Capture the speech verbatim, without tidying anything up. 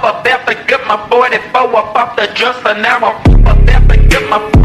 about to get my forty-four up off the dresser. Now I'm about to get my